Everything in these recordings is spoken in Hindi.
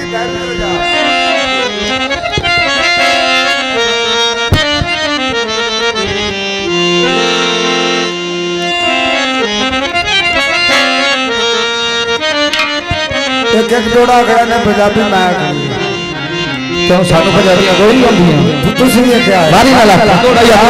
एक एक जोड़ा खड़ा ने पंजाबी मैं क्यों सानू पंजाबियां कोई आंदी है तुसी भी क्या है बारी नाल जोड़ा यार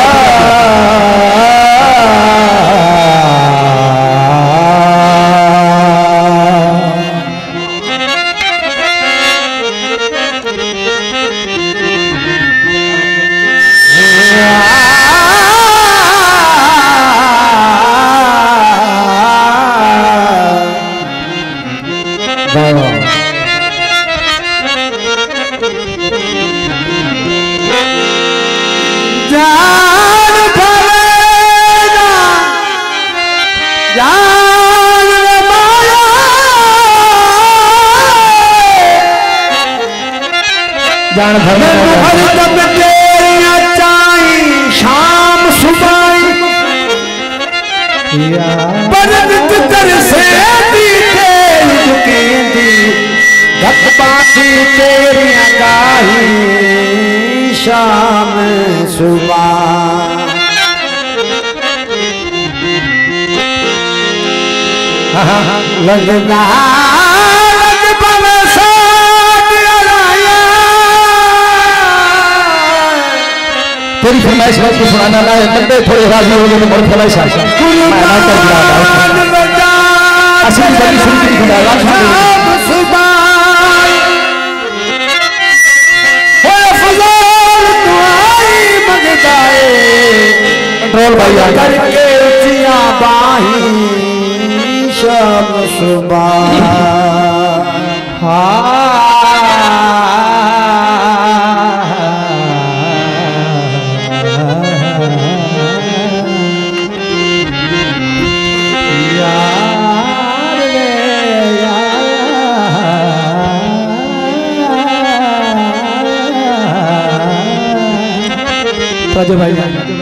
जान भर तब तेरिया चाई शाम सुबह बरद तरसे दी तेरी झुकेंदी गत बाती तेरिया गाही शाम सुबह लगना तेरी फरमाइश बात को सुनाना ना है बंदे थोड़े राजी हो गए तो बहुत फरमाइश है असली बड़ी सुनती खुदा राज सुबह हो फजल दुआई मगदाए कंट्रोल भाई करके उचियां बाही शाम सुबह राजे भाई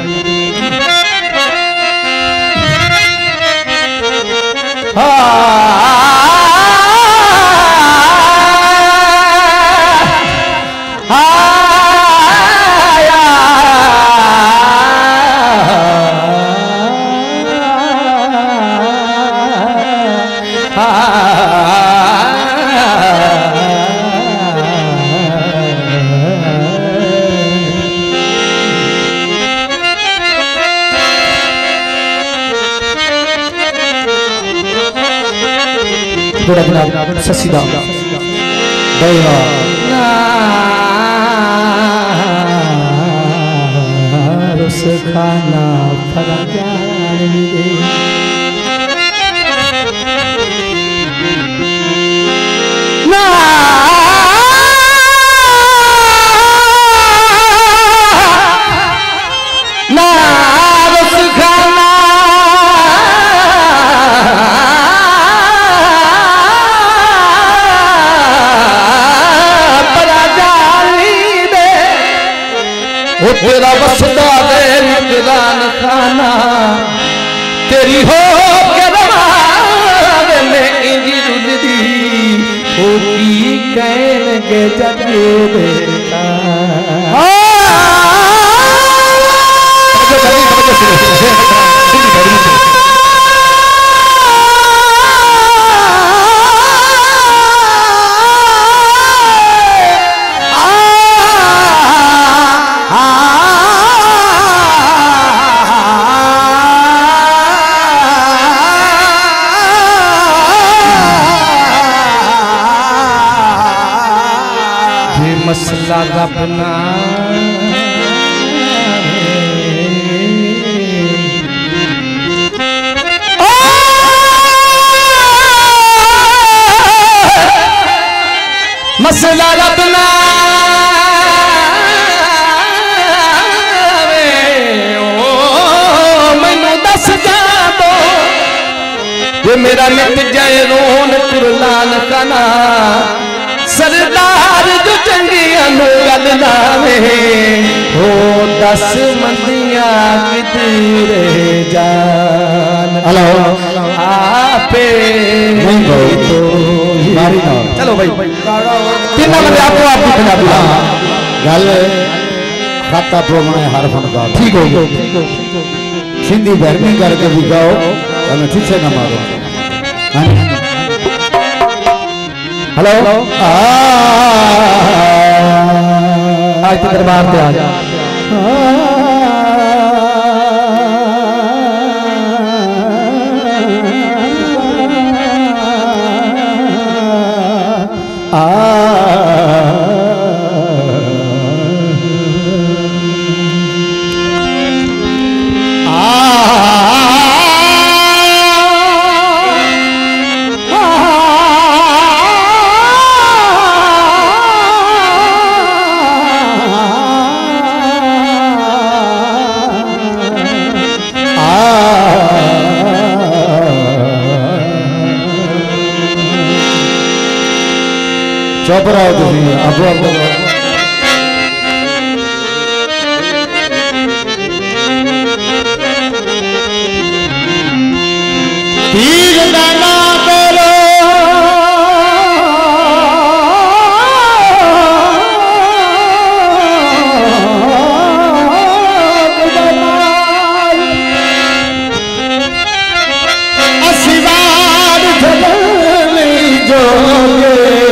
ससीदा रस खाना तेरा वसदा दे निगरान खाना तेरी हो के रवाने में इंजी रुलदी ओ की कहन के जगे बेटा मसला रबना मसला रबना मैनू दस जा दो ये मेरा मिट जाए रोन कुरलान खाना सरदार जो चंगिया गल लावे हो 10 मंदियां किधरे जान। हेलो आपे नहीं भाई तो मारी ना चलो भाई तीन बंदे आपको आपकी पंजाबी गल खाता प्रमाणे हर फनकार ठीक हो गया सिंधी बहरमी करके भी गाओ और ठीक से ना मारो। हेलो आज तो दरबार पे आ जा चुप रहो तुम अब तीर दाना करो असिवार जगली जोगे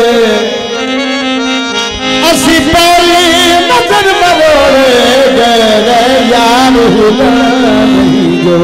असी पहली नजर मरोड़े गए यार हुला नहीं जो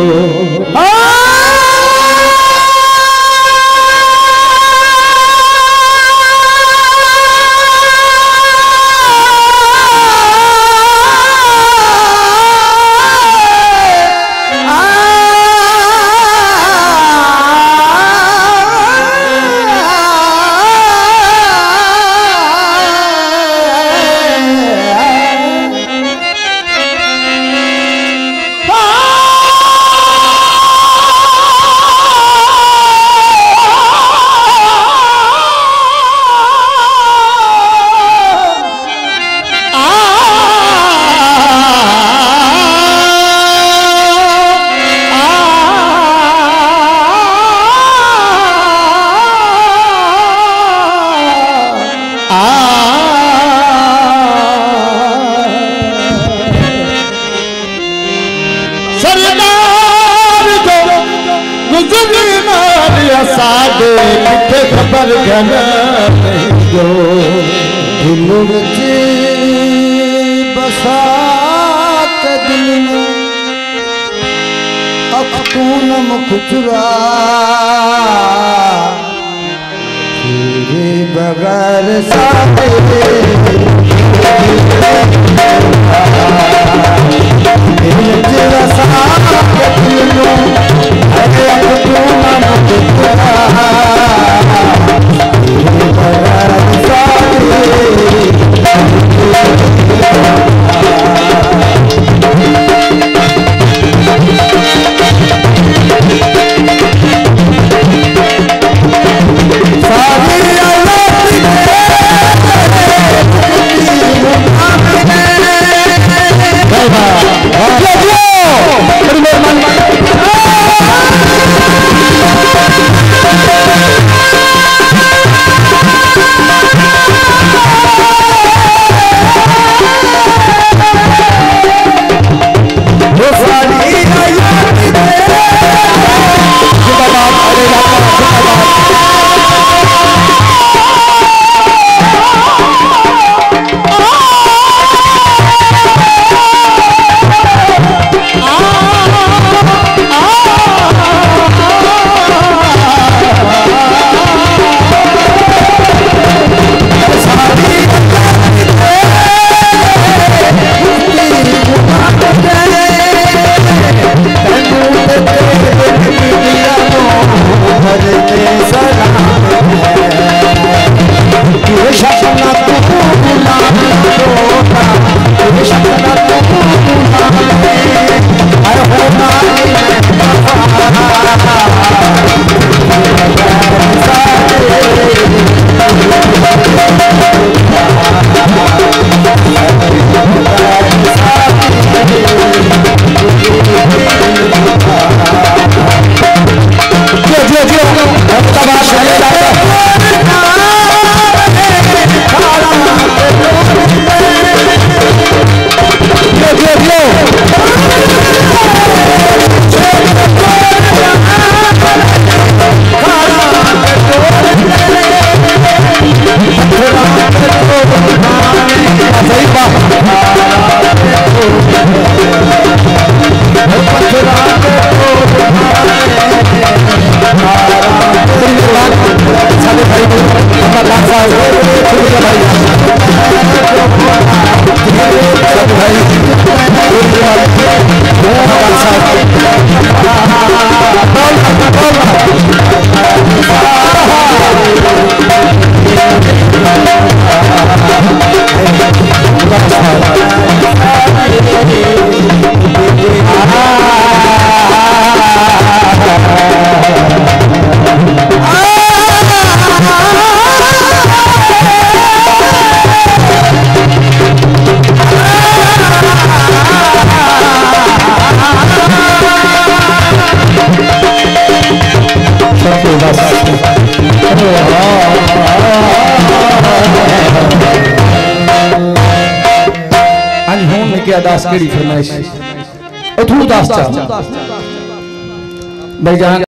साडे खबर घना जो दिल विच बसात दिल में अख तू न मुख चुरा तेरे बगैर साडे दिल विच बसात दिल में अख तू न मुख चुरा दास केड़ी फरमाइश अथू दास चा भाई जहां